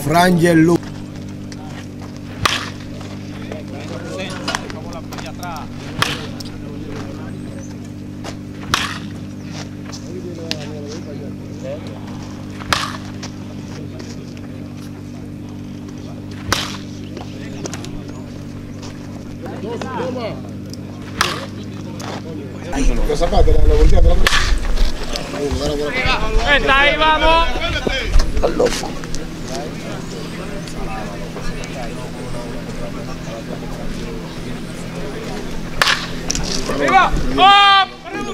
Frangel Lugo. Los zapatos, la bolsita, ¡Está ahí, vamos! Al loco. ¡Arriba! ¡Oh!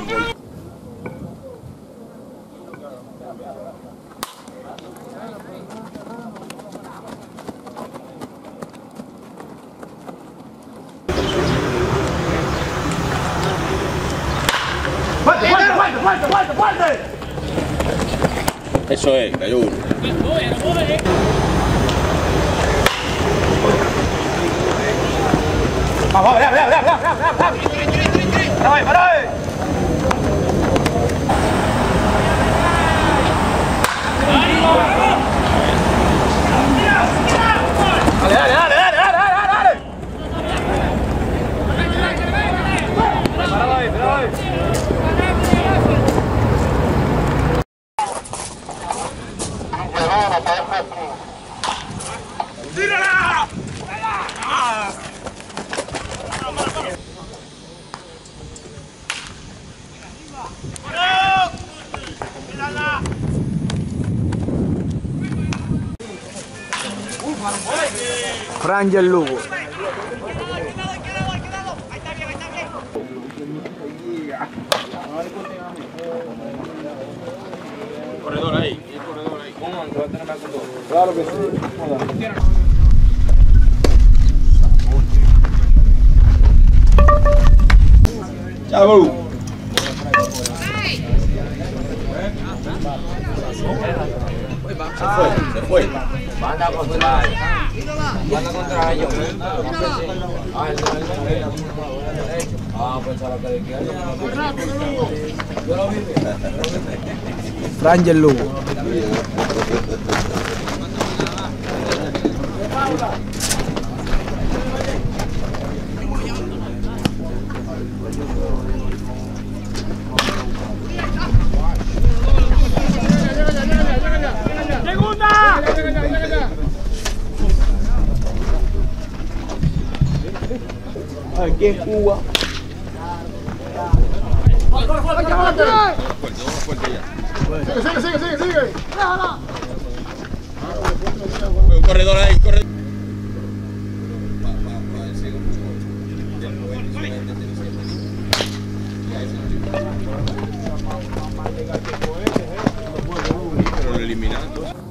¡Fuerte! Eso es, cayó uno. ¡Vamos, ¡Para ahí! ¡Dale! ¡Tírala! Frangel Lugo. Corredor ahí. ¿Cómo? Claro que sí. ¡Chau! Se fue. Banda contra ellos. Pues a la que yo lo vi. Frangel Lugo. Aquí en Cuba. Sigue. Un corredor ahí, corredor. Pero lo eliminaron.